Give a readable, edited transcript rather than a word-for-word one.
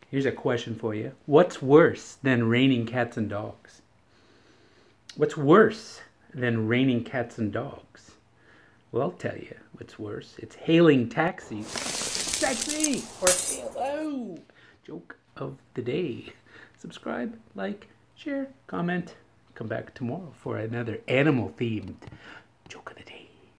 Here's a question for you. What's worse than raining cats and dogs? What's worse than raining cats and dogs? Well, I'll tell you what's worse. It's hailing taxis. Taxi! Or hello! Joke of the day. Subscribe, like, share, comment. Come back tomorrow for another animal-themed joke of the day.